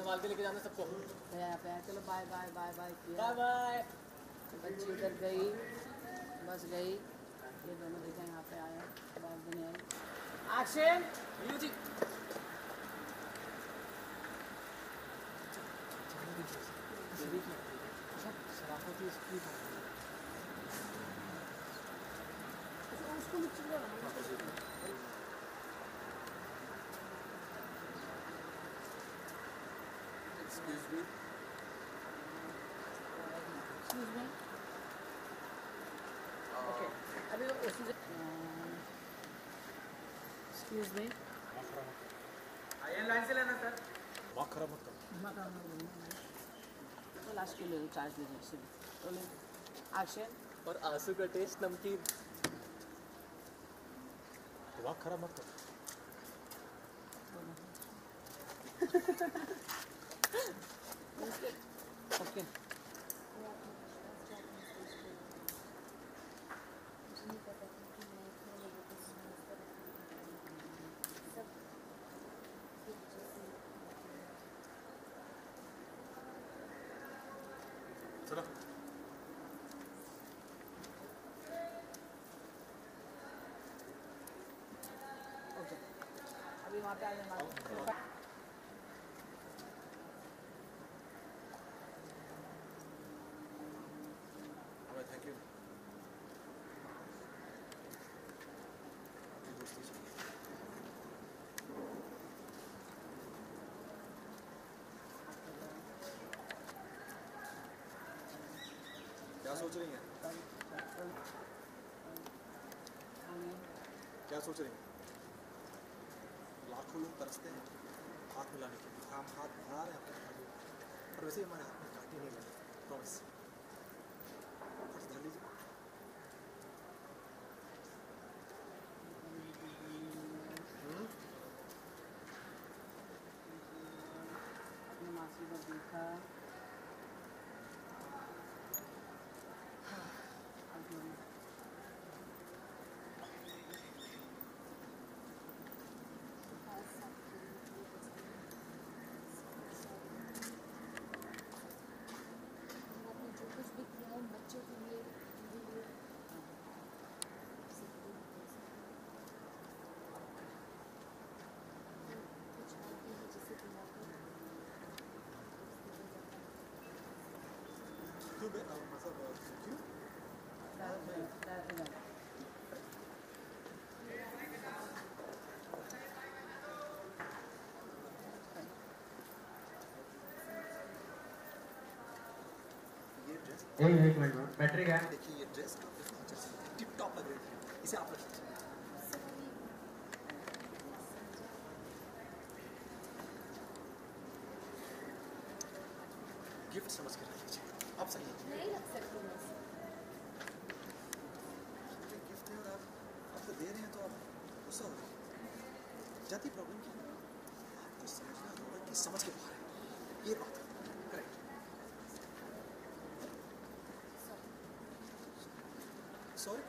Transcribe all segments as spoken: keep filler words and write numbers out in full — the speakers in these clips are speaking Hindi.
संभाल के लेके जाना सबको। यहाँ पे चलो बाय बाय बाय बाय किया। Bye bye. बच्ची उधर गई, बस गई। ये दोनों देखें यहाँ पे आए, बात भी नहीं आई। Action music. उसको Excuse me. Excuse me. Okay. अभी उसी से Excuse me. आइए लाइन से लेना सर। दिमाग खराब मत करो। दिमाग खराब मत करो। तो लास्ट के लिए चार्ज लीजिए सिर्फ। तो ले एक्शन। और आंसू का टेस्ट नमकीन। दिमाग खराब मत करो। ओके। चलो। ओके। अभी वहाँ पे आ जाना। Thank you. क्या सोच रही हैं? क्या सोच रही हैं? लाखों लोग तरसते हैं हाथ मिलाने के लिए, हम हाथ बढ़ा रहे हैं अपने, और वैसे ही हमारे हाथ में कांटे नहीं लगे। प्रॉमिस। धर लीजिए। अपनी मासी को देखा। बच्चों के लिए कुछ आती है जिसे क्यों बे मतलब क्यों? एक एक मिनट में बैटरी क्या है? देखिए ये ड्रेस टिप टॉप लग रही थी, इसे आप रख लीजिए। गिफ्ट समझ के रख लीजिए। आप सही नहीं रख सकती मैं। गिफ्ट है और आप आपको दे रहे हैं तो आप गुस्सा हो रहे हैं। जाती प्रॉब्लम की आपको समझना होगा कि समझ के बाहर है ये बात। करेक्ट। सॉरी।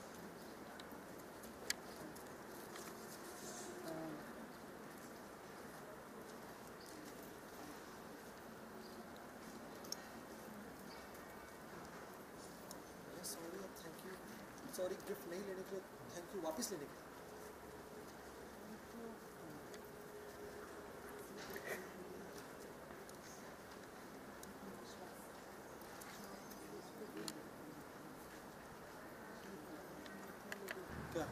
सॉरी और थैंक यू। सॉरी गिफ्ट नहीं लेने के लिए, थैंक यू वापस लेने के लिए। क्या?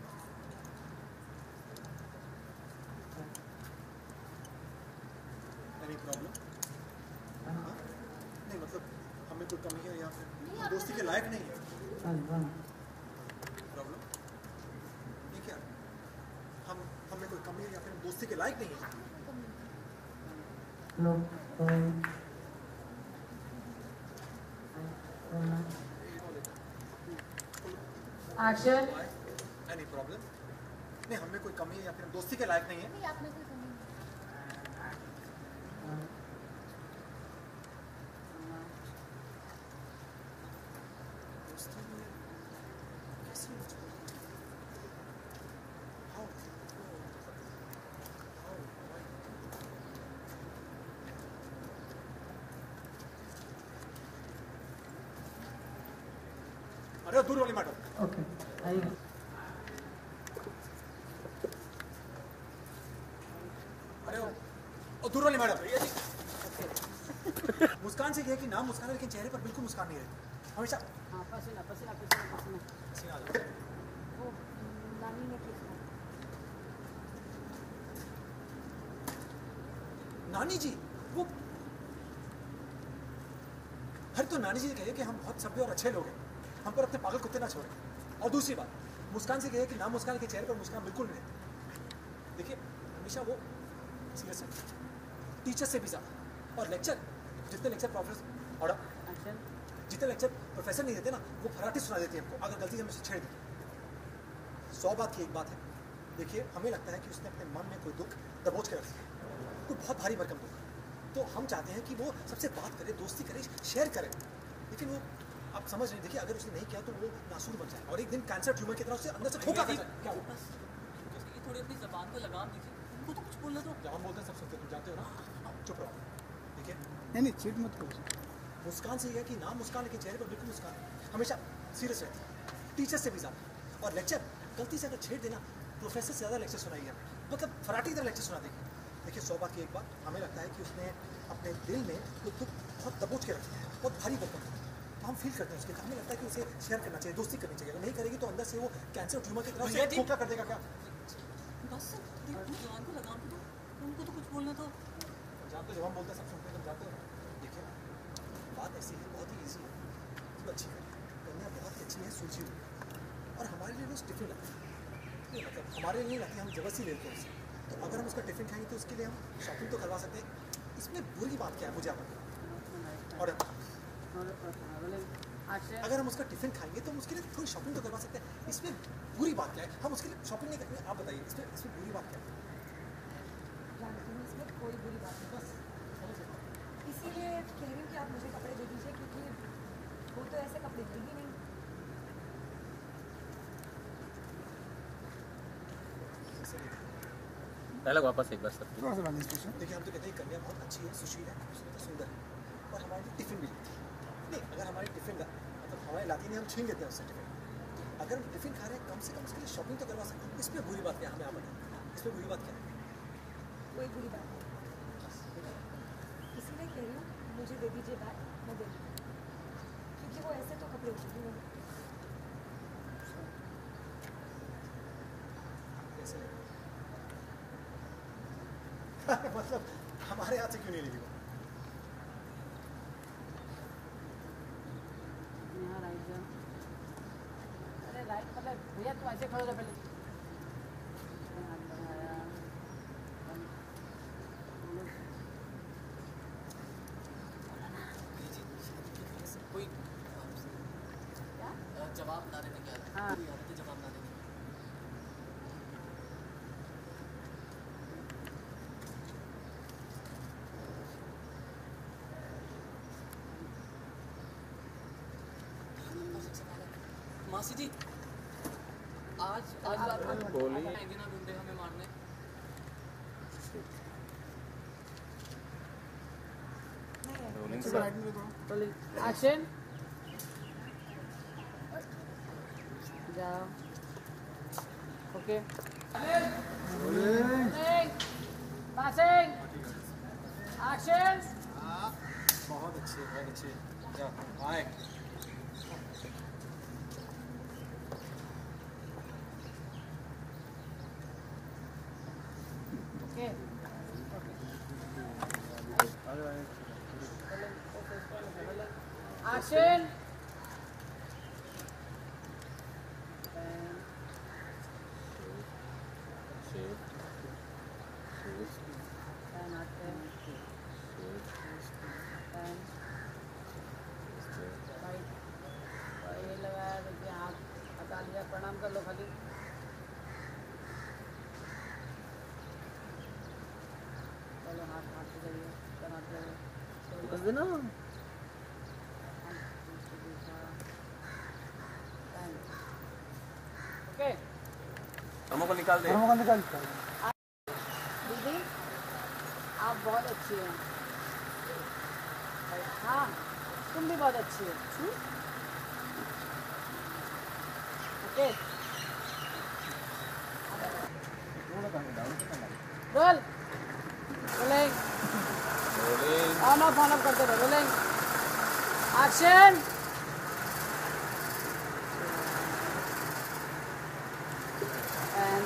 Any problem? हाँ? नहीं मतलब हमें कोई कमी है या फिर दोस्ती के लायक नहीं है? प्रॉब्लम? नहीं क्या? हम हमें कोई कमी है या फिर दोस्ती के लायक नहीं है? नो। एक्शन। Any problem? नहीं हमें कोई कमी है या फिर दोस्ती के लायक नहीं है? नहीं आप में कोई कमी नहीं। दोस्ती में कैसी हो जाती है? How? How? Why? अरे दूर वाली मैडम। ओके आइए। अरे ओ दूर वाली मैडम। मुस्कान से कहे कि नाम मुस्कान है लेकिन चेहरे पर बिल्कुल मुस्कान नहीं रहती हमेशा। हाँ पसीना पसीना पसीना पसीना पसीना आ जाता है। वो नानी ने किया। नानी जी वो हर तो नानी जी ने कहे कि हम बहुत सभ्य और अच्छे लोग हैं, हम पर अपने पागल कुत्ते ना छोड़ें। और दूसरी बात मुस्कान से कहे कि नाम मुस्कान के चेहरे पर मुस्कान बिल्कुल नहीं रहती। देखिए हमेशा वो सीरियस है, टीचर से भी ज़्यादा। और लेक्चर जितने लेक्चर प्रोफेसर और एक्शन जितने लेक्चर प्रोफेसर नहीं देते ना वो फराटी सुना देती है हमको अगर गलती से हमें छेड़ दी। सौ बात की एक बात है, देखिए हमें लगता है कि उसने अपने मन में कोई दुख दबोच के रख दिया, कोई बहुत भारी भरकम दुख। तो हम चाहते हैं कि वो सबसे बात करे, दोस्ती करे, शेयर करे, लेकिन वो आप समझ रहे हैं। देखिए अगर उसने नहीं किया तो वो नासूर बन जाए और एक दिन कैंसर ट्यूमर की तरह उससे अंदर से खोखला कर जाए। क्या हो बस ये थोड़ी अपनी ज़बान को लगाम दीजिए, उनको तो कुछ बोलना दो। जब हम बोलते हैं सब सुनते हैं, तुम जानते हो ना। चुप रहो। देखिए नहीं नहीं चीट मत करो। मुस्कान से यह कि नाम मुस्कान लेकिन चेहरे पर बिल्कुल मुस्कान हमेशा सीरियस रहती है, टीचर से भी ज़्यादा। और लेक्चर गलती से अगर छेड़ देना प्रोफेसर से ज़्यादा लेक्चर सुनाई है, मतलब फराटी की तरह लेक्चर सुना देगी। देखिए सौ बात की एक बात, हमें लगता है कि उसने अपने दिल में कोई दुख बहुत दबोच के रखा है, बहुत भारी भरकम। तो हम फील करते हैं उसके, हमें लगता है कि उसे शेयर करना चाहिए, दोस्ती करनी चाहिए। अगर नहीं करेगी तो अंदर से वो कैंसर ट्यूमर की तरह भैया से जी। खोखला कर देगा। क्या बस थोड़ी अपनी ज़बान को लगाम दो, उनको तो कुछ बोलना दो। जानते हो जब हम बोलते हैं सब सुनते हैं, तुम जानते हो। देखिए बात ऐसी है, बहुत ही ईजी है, तो अच्छी है। कन्या बहुत ही अच्छी है, सुलझी हुई, और हमारे लिए रोज़ टिफिन लाती है। नहीं मतलब हमारे लिए लाती है, हम जबरदस्ती लेते हैं उससे। तो अगर हम उसका टिफिन खाएंगे तो उसके लिए हम शॉपिंग तो करवा सकते हैं। इसमें बुरी बात क्या है मुझे आप बताओ। और अगर हम उसका टिफिन खाएंगे तो हम उसके लिए थोड़ी शॉपिंग तो करवा सकते हैं। इसमें बुरी बात क्या है, हम उसके लिए शॉपिंग नहीं करेंगे। आप बताइए इसमें इसमें बुरी बात क्या है। जानती हूँ इसमें कोई बुरी बात नहीं, बस समझ सकते हैं। इसीलिए कह रही हूँ कि आप मुझे कपड़े दे दीजिए, क्योंकि वो तो ऐसे कपड़े देगी नहीं। ऐसे नहीं। डायलॉग वापस एक बार सर। थोड़ा सा बैलेंस पूछो। देखिए हम तो कहते हैं कन्या बहुत अच्छी है, सुशील है, सुंदर है, और हमारे लिए टिफिन भी लाती है। नहीं अगर हमारी टिफिन ला मतलब हमारे लाती नहीं, हम छीन लेते हैं उससे टिफिन। अगर हम टिफिन खा रहे हैं कम से कम उसके लिए शॉपिंग तो करवा सकते हैं। इसमें बुरी बात क्या है, हमें आप बताएं इसमें बुरी बात क्या है। कोई बुरी बात नहीं, इसीलिए कह रही हूँ मुझे दे दीजिए बैग, मैं दे दूँगी, क्योंकि वो ऐसे तो कपड़े उठेगी नहीं। कैसे मतलब हमारे हाथ से क्यों नहीं लेगी वो। यहाँ राइट जाओ। अरे राइट मतलब भैया तुम ऐसे खड़े हो जाओ पहले। हाथ बढ़ाया, कोई क्या जवाब ना देने की आदत। हाँ। कोई आदत है जवाब ना देने की। मासी जी आज आज रात को बोली। आएंगे ना ढूंढे हमें मारने। रोलिंग साइड में दो। एक्शन जाओ। Okay rolling. Passing action. बहुत अच्छे बहुत अच्छे। जा आए ओके एक्शन। प्रणाम कर लो खाली। चलो हाथ हाथ से करिए, बनाते हुए बस देना। ओके हमों को निकाल दे। हम को निकाल दो। दीदी आप बहुत अच्छी हैं। हाँ तुम भी बहुत अच्छी हो। Okay roll rolling on off on off करते रहो रोलिंग एक्शन एंड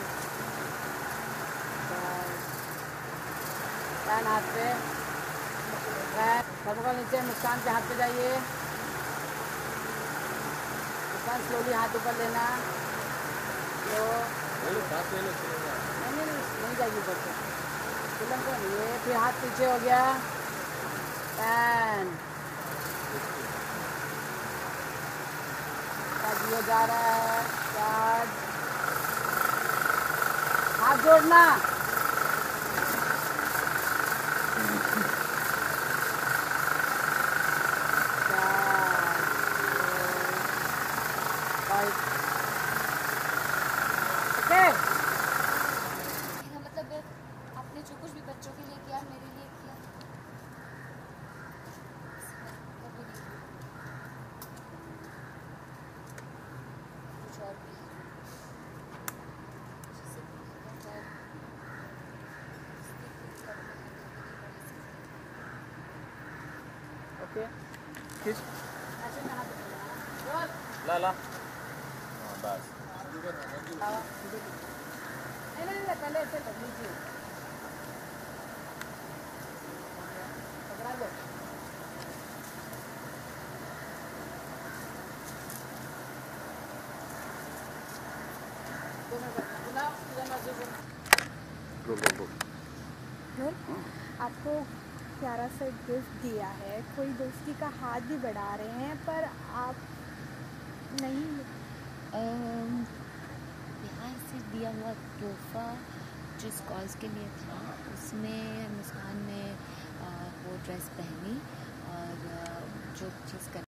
पैन हाथ पे थर्मोकोल नीचे मुस्कान के हाथ पे जाइए मुस्कान स्लोली हाथ ऊपर लेना तो नहीं नहीं नहीं जाएगी ऊपर से फिल्म को ये फिर हाथ पीछे हो गया पैन ये जा रहा है चार्ज हाथ जोड़ना मतलब आपने जो कुछ भी बच्चों के लिए किया मेरे लिए किया कभी नहीं कुछ और भी जैसे ओके किस ला ला हाँ बस नहीं नहीं नहीं पहले ऐसे कर लीजिए पकड़ा लो आपको प्यारा सा गिफ्ट दिया है कोई दोस्ती का हाथ भी बढ़ा रहे हैं पर आप नहीं यहाँ से दिया हुआ तोहफा जिस कॉज के लिए था उसमें मुस्कान ने आ, वो ड्रेस पहनी और आ, जो चीज़ कर